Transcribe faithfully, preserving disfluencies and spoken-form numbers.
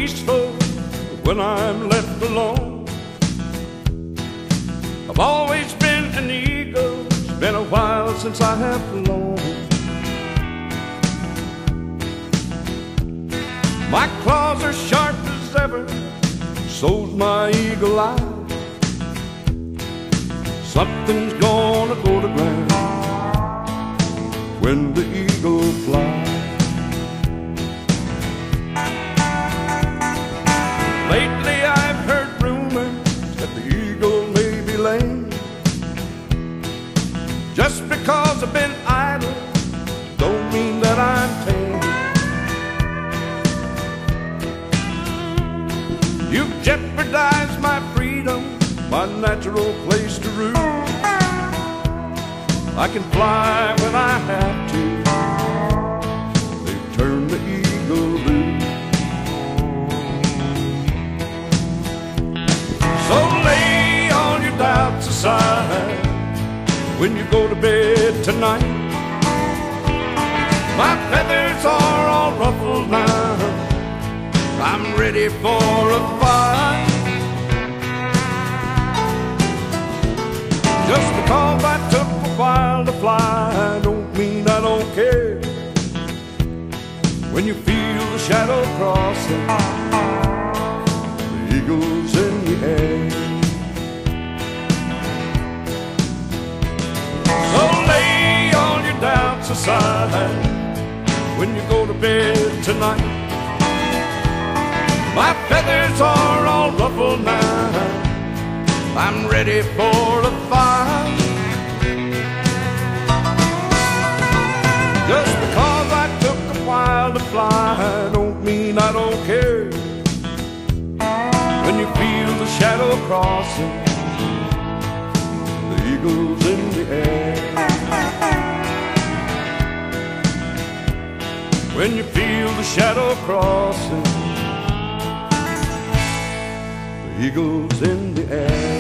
peaceful when I'm left alone. I've always been an eagle, it's been a while since I have flown. My claws are sharp as ever, so's my eagle eye. Something's gonna go to ground when the eagle flies. Lately I've heard rumors that the eagle may be lame. Just because I've been idle don't mean that I'm tame. You've jeopardized my freedom, my natural place to roost. I can fly when I have to, they've turned the eagle loose. So lay all your doubts aside when you go to bed tonight. My feathers are all ruffled now, I'm ready for a fight. Just because I took a while to fly don't mean I don't care. When you feel the shadow crossing, the eagle's in the air. So lay all your doubts aside when you go to bed tonight. My feathers are all ruffled now, I'm ready for a fight. Just because I took a while to fly don't mean I don't care. When you feel the shadow crossing, the eagle's in the air. When you feel the shadow crossing, the eagle's in the air.